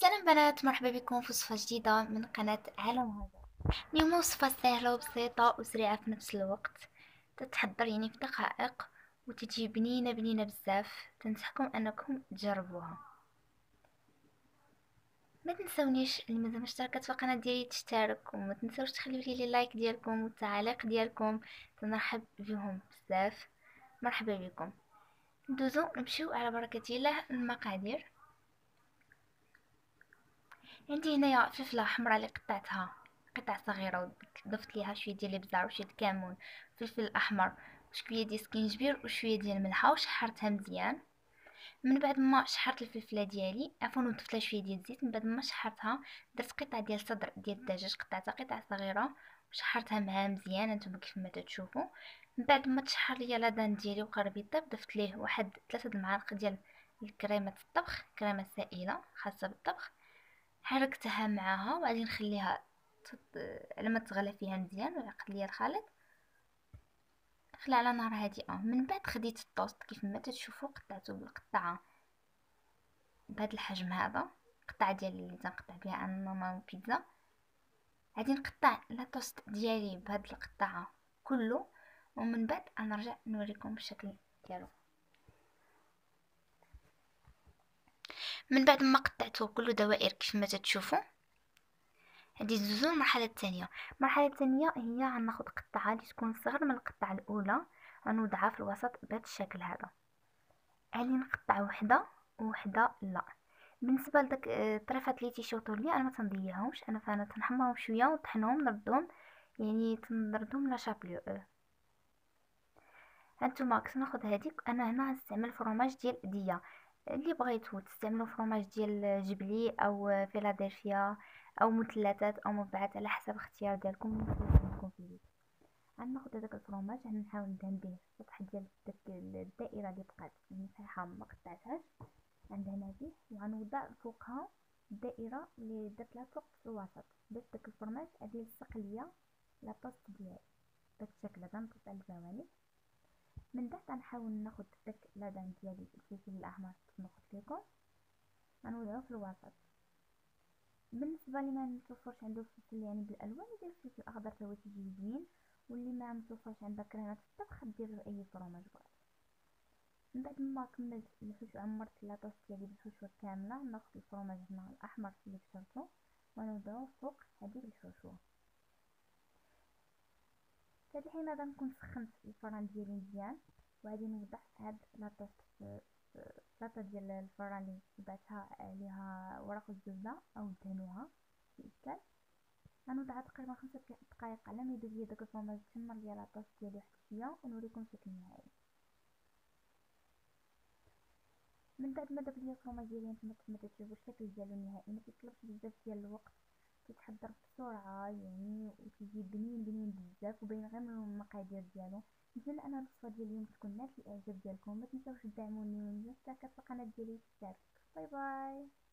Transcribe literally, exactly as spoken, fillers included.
سلام بنات، مرحبا بكم في وصفة جديدة من قناة عالم هذا. اليوم وصفة سهلة وبسيطة وسريعة في نفس الوقت، تتحضر يعني في دقائق وتجي بنينة بنينة بزاف. تنصحكم انكم تجربوها. ما تنسونيش اللي مازال ما اشتركت في القناة ديالي تشترك، وما تنسوش تخليو لي لايك ديالكم والتعاليق ديالكم، تنرحب بهم بزاف. مرحبا بكم. ندوزو نمشيو على بركة الله المقادير. عندي هنايا فلفله حمراء اللي قطعتها قطع صغيره وضفت ليها شويه ديال الابزار وشويه كمون، فلفل احمر وشويه ديال سكينجبير وشويه ديال الملحه، وشحرتها مزيان. من بعد ما شحرت الفلفله ديالي عفوا وضفت لها شويه ديال الزيت، من بعد ما شحرتها درت قطعه ديال صدر ديال الدجاج، قطعتها قطع صغيره وشحرتها معها مزيان انتم كيف ما تشوفوا. من بعد ما تشحر ليا لادان ديالي وقرب يطيب، ضفت ليه واحد ثلاثة المعالق ديال الكريمه الطبخ، كريمه سائله خاصه بالطبخ. حركتها معاها وبعدين نخليها تط... لما تغلى فيها مزيان ويعقد ليا الخليط. خلي على نار هادئه. من بعد خديت الطوست كيف ما تشوفوا، قطعته بالقطعه بهذا الحجم هذا، قطعه ديال اللي تنقطع بها انا نورمال بيتزا. غادي نقطع لاطوست ديالي بهذه القطعه كله، ومن بعد نرجع نوريكم الشكل ديالو. من بعد ما قطعته كله دوائر كيف ما تشوفوا، هادي ندوزو للمرحله الثانيه. المرحله الثانيه هي غناخد قطعه اللي تكون صغر من القطعه الاولى، غنوضعها في الوسط بهذا الشكل هذا. علي نقطع وحده وحده لا. بالنسبه لداك الطريفات اللي تيشوطوا لي انا ما تنضيعهمش، انا فانا تنحمرهم شويه ونطحنهم نردهم، يعني تنردهم لا شابلو. هانتوما كنت ناخد هذيك. انا هنا غنستعمل فرماج ديال ديا، اللي بغيتو تستعملوا فرماج ديال جبلي او فيلادلفيا او مثلثات او مربعات على حسب اختيار ديالكم اللي عندكم في البيت. غناخد هذاك الفرماج غنحاول ندهن به السطح ديال داك الدائره اللي بقات مسيحه ما قطعتهاش، غندهنها به وغنوضع فوقها الدائره اللي درت لها ثقب في الوسط باش داك الفرماج غادي يلصق ليا لاطوست ديالي بهذا الشكل هذا، نقص على الجوانب. من بعد غنحاول ناخد داك لادان ديالي الفلفل الاحمر كما قلت لكم غنوضعو في الوسط. بالنسبه لي ما متوفرش عنده الفلفل يعني بالالوان، يدير الفلفل الاخضر تا هو تيجي زوين، واللي ما متوفرش عندها كريمه الطبخ دير اي فرماج بغات. من بعد ما كملت الحشو عمرت لاطوست ديالي بالحشوه كامله، ناخد الفرماج هنا الاحمر اللي بشرته ونوضعو فوق هذيك الحشوه. في هاد الحين هذا نكون سخنت الفران ديالي مزيان، وغادي نوضع هاد لاطوست في ثلاثة ديال الفران اللي وضعتها عليها ورق الزبده او دهنوها في اشكال. غنوضعها تقريبا خمسة دقائق على ما يذوب ليا داك الفرماج تشمر ليا لاطوست ديالي واحد شويه، ونوريكم الشكل النهائي. من بعد ما داب ليا الفرماج ديالي نتوما كيف ما تشوفوا الشكل ديالو النهائي، ما كيطلبش بزاف ديال الوقت، كيتحضر بسرعه يعني وكيجي بنين بنين بزاف وباين غير من المقادير ديالو. نتمنى ان الوصفه ديال اليوم تكون نالت الاعجاب ديالكم. ما تنساوش تدعموني ونشتركوا في القناه ديالي. باي باي.